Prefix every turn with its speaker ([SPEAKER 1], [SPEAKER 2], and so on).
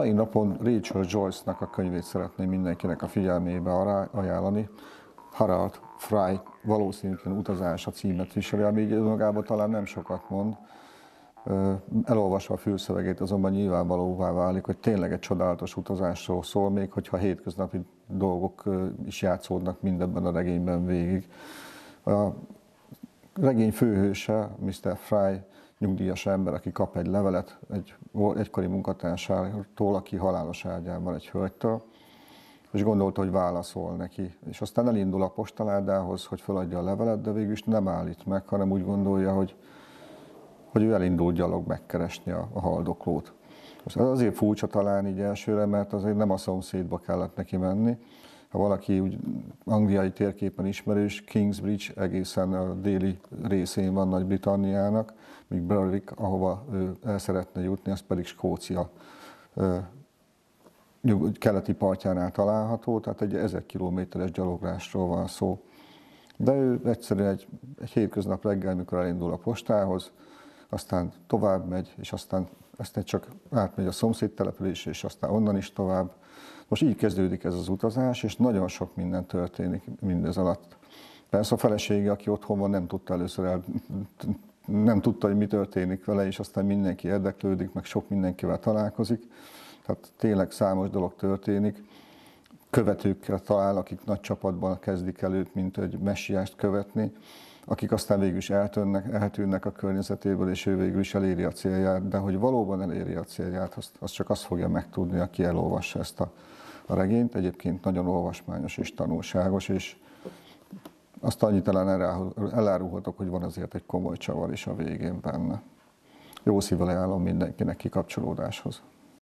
[SPEAKER 1] mai napon Rachel Joyce-nak a könyvét szeretném mindenkinek a figyelmébe ajánlani. Harald Fry valószínűtlen utazás a címet viseli, ami önmagában talán nem sokat mond. Elolvasva a fülszövegét azonban nyilvánvalóvá válik, hogy tényleg egy csodálatos utazásról szól, még hogyha hétköznapi dolgok is játszódnak mindebben a regényben végig. A regény főhőse, Mr. Fry, nyugdíjas ember, aki kap egy levelet egy egykori munkatársától, aki halálos ágyán van, egy hölgytől, és gondolta, hogy válaszol neki. És aztán elindul a postaládához, hogy feladja a levelet, de végül is nem állít meg, hanem úgy gondolja, hogy ő elindul gyalog megkeresni a haldoklót. Most ez azért furcsa talán így elsőre, mert azért nem a szomszédba kellett neki menni. Ha valaki úgy angliai térképen ismerős, Kingsbridge egészen a déli részén van Nagy-Britanniának, míg Berwick, ahova ő el szeretne jutni, az pedig Skócia keleti partjánál található, tehát egy 1000 kilométeres gyaloglásról van szó. De ő egyszerűen egy hétköznap reggel, mikor elindul a postához, aztán tovább megy, és aztán csak átmegy a szomszéd településre, és aztán onnan is tovább. Most így kezdődik ez az utazás, és nagyon sok minden történik mindez alatt. Persze a felesége, aki otthon van, nem tudta először nem tudta, hogy mi történik vele, és aztán mindenki érdeklődik, meg sok mindenkivel találkozik. Tehát tényleg számos dolog történik. Követőkkel talál, akik nagy csapatban kezdik el őt, mint egy messiást követni, akik aztán végül is eltűnnek a környezetéből, és ő végül is eléri a célját, de hogy valóban eléri a célját, azt csak azt fogja megtudni, aki elolvassa ezt a regényt. Egyébként nagyon olvasmányos és tanulságos, és azt annyit talán elárulhatok, hogy van azért egy komoly csavar is a végén benne. Jó szívvel ajánlom mindenkinek kikapcsolódáshoz.